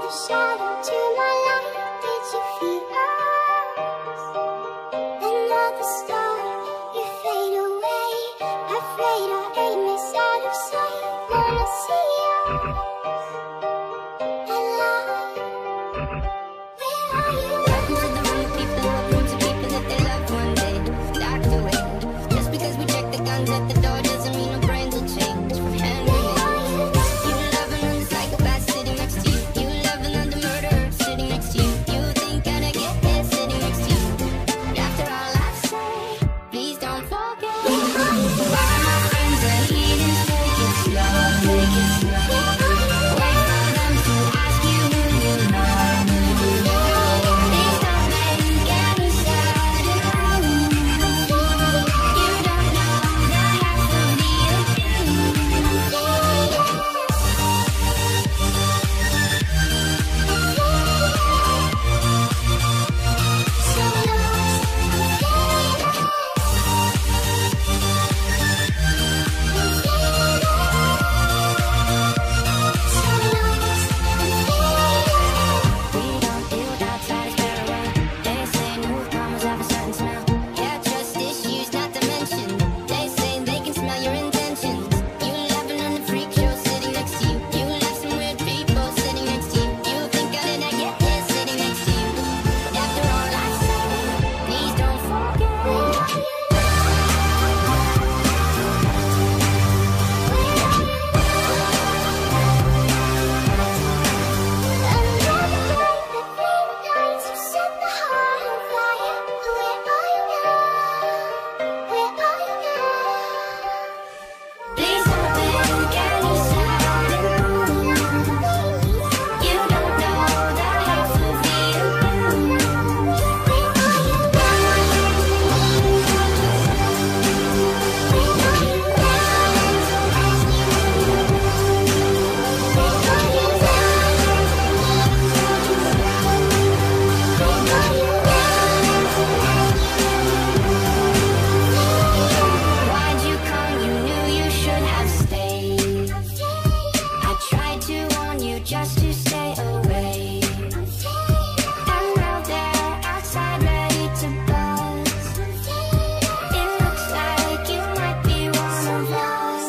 the shadow to my light. Did you feel us? Another star, you fade away. Afraid our aim is out of sight. Wanna see us alive. Where are you? Welcome to the room of people, a room to people that they love one day docked away. Just because we check the guns at the door doesn't mean our brains will change from hand grenades. You love another psychopath sitting next to you. You love another murderer sitting next to you. You think I'd get there sitting next to you. But after all I've said, please don't forget. Why my friends are heathens, take it slow, take it slow. Wait for them to ask you who you are, who you are. Please don't make any sudden moves. You don't know the half of the we don't deal with outsiders very well. They say newcomers have a certain smell. Yeah, trust issues not to mention. They say they can smell your intentions. You laughing on the freak show sitting next to you. You left some weird people sitting next to you. You think I did not get there sitting next to you. But after all I said, please don't forget. Please don't make any sudden moves. You don't know the half of the Why'd you come? You knew you should have stayed. I tried to warn you just to stay away. And now they're outside ready to buzz. It looks like you might be one of us.